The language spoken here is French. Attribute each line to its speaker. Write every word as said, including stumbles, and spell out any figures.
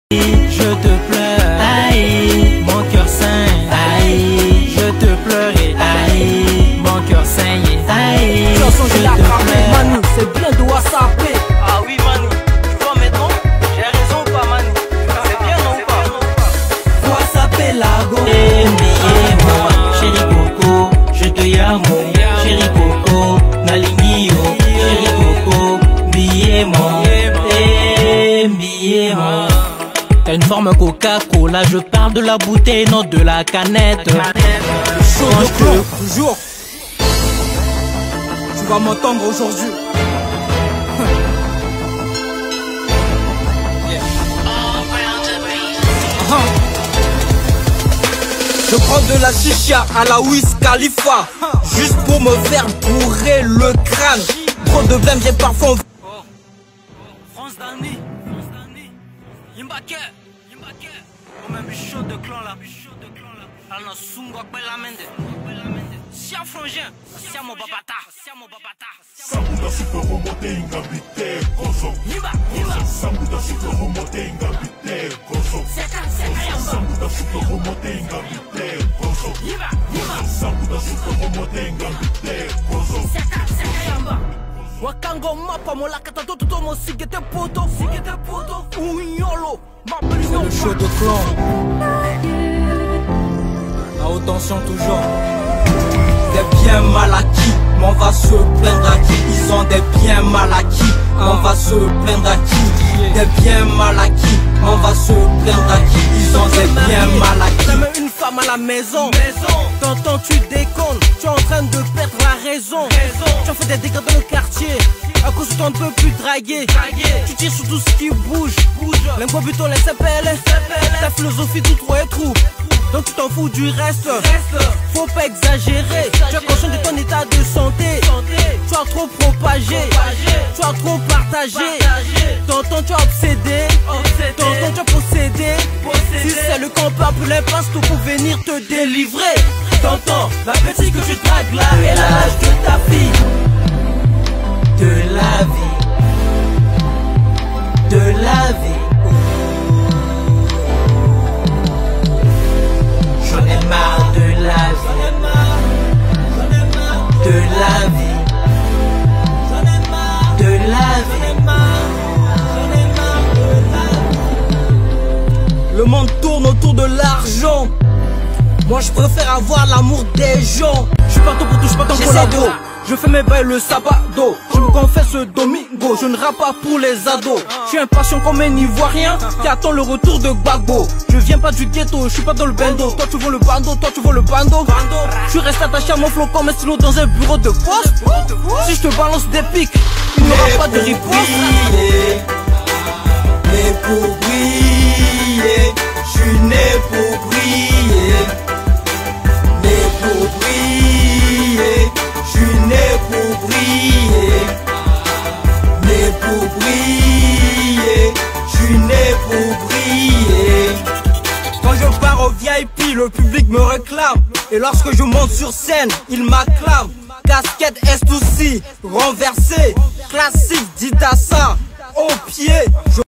Speaker 1: je te pleure, aïe, mon cœur saigne, aïe, je te pleurais, aïe, mon cœur saigne, aïe,
Speaker 2: chanson
Speaker 1: je
Speaker 2: je l'ai
Speaker 1: te
Speaker 2: attrapé,
Speaker 1: pleure.
Speaker 2: Manu, c'est bien de WhatsApp.
Speaker 3: Ah oui Manu, tu vois maintenant, j'ai raison ou pas Manu? C'est bien non ou pas?
Speaker 1: WhatsApp et la go. Eh, mais moi, chéri Coco, je te yamo, chéri Coco, Nalingio, chéri Coco, billet mon, eh, billet mon. T'as une forme Coca-Cola, je parle de la bouteille, non de la canette.
Speaker 2: Chaud de clou, toujours. Tu vas m'entendre aujourd'hui. Je prends de la chicha à la Wiz Khalifa, juste pour me faire bourrer le crâne. Trop de blême, j'ai parfois envie.
Speaker 3: France Dani, France Dani, Yimbake, Yimbake. Oh même chaud de clan là, chaud de clan là. Alna sungo bella mende, bella mende. Sia frangin, sia mo babata, sia mo babata.
Speaker 4: Sambuda super homote ingabite koso.
Speaker 3: Yimba, yimba.
Speaker 4: Sambuda super homote ingabite koso.
Speaker 3: Seka, seka yamba.
Speaker 4: Sambuda super homote ingabite koso.
Speaker 3: Yimba, yimba.
Speaker 4: Sambuda super homote ingabite koso.
Speaker 3: Seka, seka yamba.
Speaker 2: Wakango mapa molakata toto tomo sigete poto, sigete poto. Unyolo, m'appelle c'est le show de clan. La haute tension toujours. Des biens mal acquis, mais on va se plaindre à qui? Ils ont des biens mal acquis, on va se plaindre à qui? Des biens mal acquis, on va se plaindre à qui? Ils ont des biens mal acquis. T'as même une femme à la maison, t'entends tu déconnes, tu es en train de perdre la raison. Tu as fait des dégâts dans le quartier, à cause de toi on ne peut plus draguer. Tu tires sur tout ce qui bouge, l'incompétent les s'appelle. Ta philosophie tout trop est trou, donc tu t'en fous du reste. Faut pas exagérer, tu es conscient de ton état de santé. Tu as trop propagé, tu as trop partagé. T'entends tu as obsédé, t'entends tu as possédé. Si c'est le camp pour l'impasse, tout pour venir te délivrer. T'entends la petite que tu dragues là est l'âge de ta fille.
Speaker 1: De la vie, de la vie. J'en ai marre de la vie, de la vie, de la vie.
Speaker 2: Le monde tourne autour de l'argent. Moi je préfère avoir l'amour des gens. Je suis pas ton pour tout, je suis pas ton collabo. Je fais mes bails le sabado. Je me confesse Domingo, je ne rappe pas pour les ados. Je suis impatient comme un ivoirien qui attend le retour de Gbagbo. Je viens pas du ghetto, je suis pas dans le bando. Toi tu veux le bando, toi tu veux le bando. Je reste attaché à mon flow comme un stylo dans un bureau de poste. Si je te balance des pics, il n'y aura pas de riposte.
Speaker 1: Mais pour briller, je suis né pour briller. Mais pour briller, je suis né pour briller. Mais pour briller, je suis né pour briller.
Speaker 2: Quand je pars au V I P, le public me réclame. Et lorsque je monte sur scène, il m'acclame. Casquette S deux C, renversée, classique, dit à ça, au pied. Je